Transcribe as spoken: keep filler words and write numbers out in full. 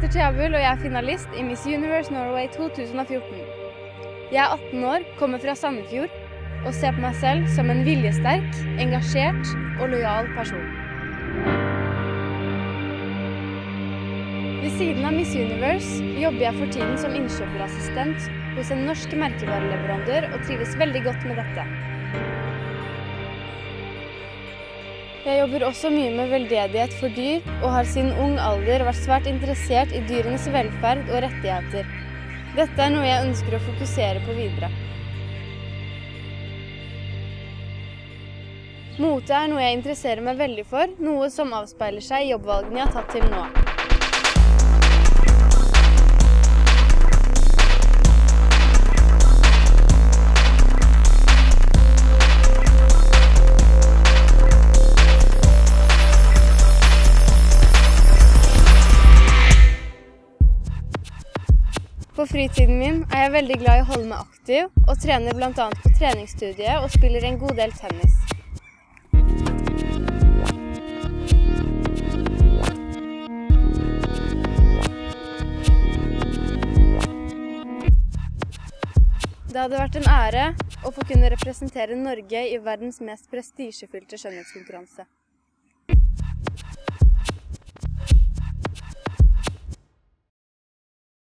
heter Thea Bull, og jeg er finalist i Miss Universe Norway to tusen og fjorten. Jeg er atten år, kommer fra Sandefjord, og ser på meg selv som en viljesterk, engasjert og lojal person. Ved siden av Miss Universe jobber jeg for tiden som innkjøperassistent hos en norsk merkevareleverandør og trives veldig godt med dette. Jeg jobber også mye med veldedighet for dyr, og har siden ung alder vært svært interessert i dyrenes velferd og rettigheter. Dette er noe jeg ønsker å fokusere på videre. Mote er noe jeg interesserer meg veldig for, noe som avspeiler seg i jobbvalgene jeg har tatt til nå. På fritiden min er jeg veldig glad i å holde meg aktiv, og trener blant annet på treningsstudiet og spiller en god del tennis. Det hadde vært en ære å få kunne representere Norge i verdens mest prestisjefylte skjønnhetskonkurranse.